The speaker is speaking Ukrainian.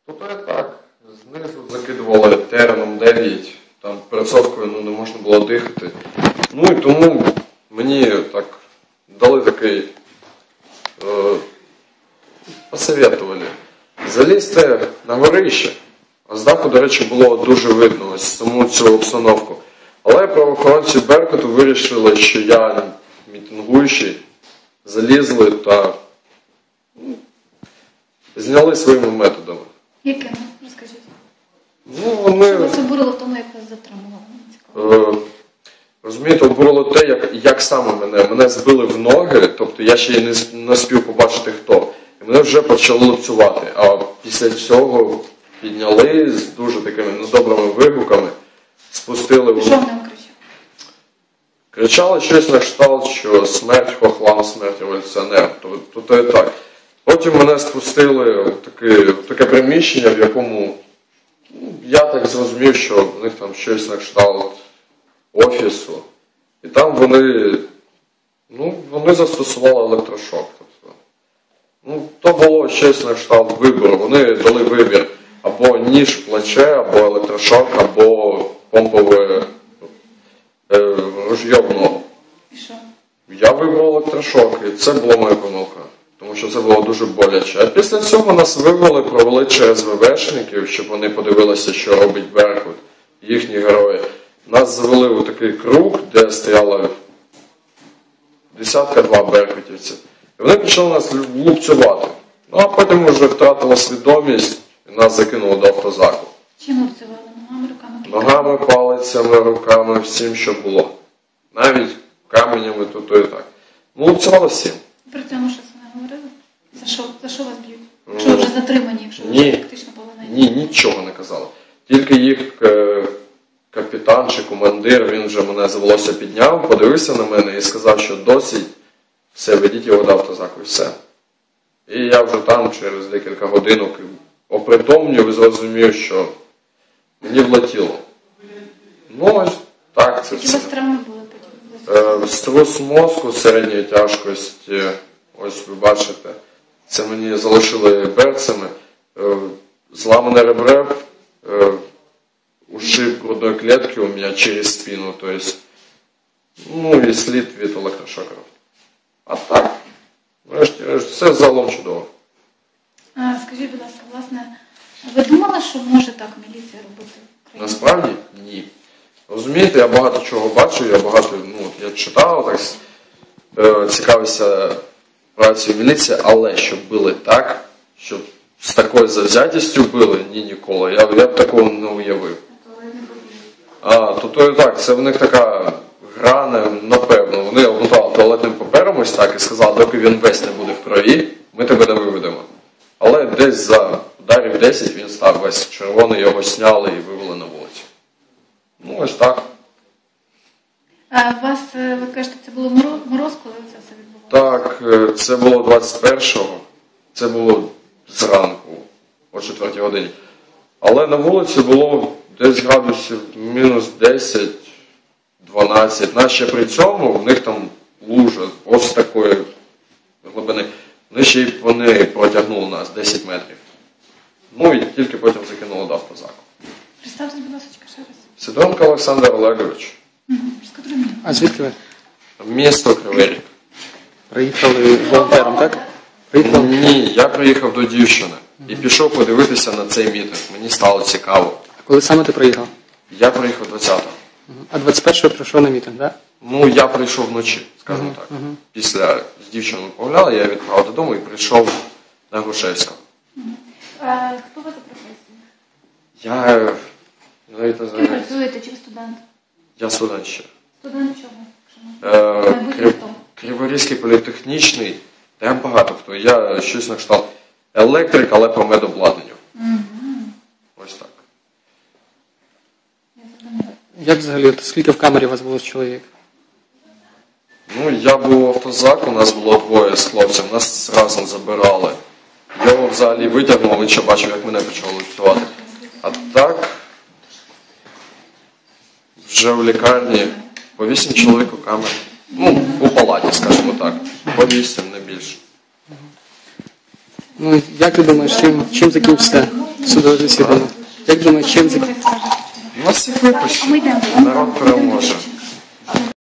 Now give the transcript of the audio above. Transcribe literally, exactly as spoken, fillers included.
Тобто так, знизу закидували тереном дев'ять, там перцовкою ну, не можна було дихати. Ну і тому мені так дали такий, е, посоветували, залізти на горище. А з даху, до речі, було дуже видно ось саму цю обстановку. Але правоохоронці Беркуту вирішили, що я мітингуючий, залізли та ну, зняли своїми методами. Якими? Розкажіть. Ну, вони... Що вас обурило в тому, як вас затримували? Е, розумієте, обурило те, як, як саме мене. Мене збили в ноги, тобто я ще й не, не спів побачити хто. І мене вже почали лупцювати. А після цього підняли з дуже такими недобрими вигуками, спустили... Що вони кричали? Кричали щось на кшталт, що смерть хохлам, смерть революціонерам. Тобто і так. Потім мене спустили в таке, в таке приміщення, в якому ну, я так зрозумів, що в них там щось на кшталт офісу. І там вони, ну, вони застосували електрошок. Тобто, ну, то було щось на кшталт вибору. Вони дали вибір або ніж в плече, або електрошок, або помпове е, ружьє в ногу. І що? Я вибрав електрошок, і це була моя помилка. Тому що це було дуже боляче. А після цього нас вивели, провели через ВВшників, щоб вони подивилися, що робить Беркут, їхні герої. Нас завели у такий круг, де стояло десятка-два беркутівців. І вони почали нас лупцювати. Ну, а потім вже втратила свідомість і нас закинули до автозаку. Чим лупцювали? Ногами, руками? Ногами, палицями, руками, всім, що було. Навіть каменями, тут і так. Ну, лупцювали всім. При цьому що це не говорили? За що, за що вас б'ють? Якщо ви вже затримані, якщо ви Ні. вже фактично полонені? Ні, нічого не казали. Тільки їх е, капітан чи командир, він вже мене за волосся підняв, подивився на мене і сказав, що досить, все, ведіть його до автозаку і все. І я вже там через декілька годинок опритомнів і зрозумів, що мені влетіло. Ну ось так це Які все. у вас травми були потім? Е, струс мозку середньої тяжкості, ось ви бачите, це мені залишили берцями, е, зламане ребре, е, ушиб грудної клітки у мене через спину, то есть, ну і слід від електрошокерів. А так, врешті, все загалом чудово. А, скажіть, будь ласка, власне, ви думали, що може так міліція робити в Україні? Насправді ні. Розумієте, я багато чого бачу, я багато, ну, я читав, так, е, цікавився працею міліції, але щоб били так, щоб з такою завзятістю били, ні ніколи. Я, я б такого не уявив. А, то, то і так, це в них така гра, напевно. Вони обмотали туалетним папером ось так і сказали, доки він весь не буде в крові, ми тебе не виведемо. Але десь за ударів десять він став весь червоний, його сняли і вивели на вулицю. Ну, ось так. А у вас, ви кажете, це було мороз, мороз коли це все відбувалося? Так, це було двадцять першого, це було зранку, о четвертій годині. Але на вулиці було десь градусів мінус десять дванадцять. Наче при цьому в них там лужа ось такої глибини. Вони ще й вони протягнули нас десять метрів. Ну і тільки потім закинули до автозаку. Представте, будь ласка, ще раз. Сидоренко Олександр Олегович. Угу. Розкажіть мені. А звідки ви? Місто Кривий Ріг. Приїхали волонтером, так? Приїхали? Ні, я приїхав до дівчини і пішов подивитися на цей мітинг. Мені стало цікаво. А коли саме ти приїхав? Я приїхав двадцятого. А двадцять першого прийшов на мітинг, так? Ну, я прийшов вночі, скажімо так. Після з дівчиною погуляли, я відправив додому і прийшов на Грушевського. А хто ви за професією? Я е, навіть не Ким знаю. працюєте? Чи ви студент? Я студент ще. Студент чого? Е, Майбутнє Крив... хто? Криворізький політехнічний, та я багато хто. Я щось на кшталт електрик, але по медобладнанню. Ось так. Я зрозуміла. Як взагалі, от скільки в камері у вас було чоловік? Ну, я був в автозаку, у нас було двоє з хлопцем, нас разом забирали. Його взагалі витягнув, він ще бачив, як мене почало лупцювати. А так, вже в лікарні по вісім чоловік у камері. Ну, у палаті, скажімо так. По вісім, не більше. Ну, як ти думаєш, чим, чим закінчиться судове засідання? Як думаєш, чим закінчиться? У нас всіх випустять. Ми йдемо. Народ переможе.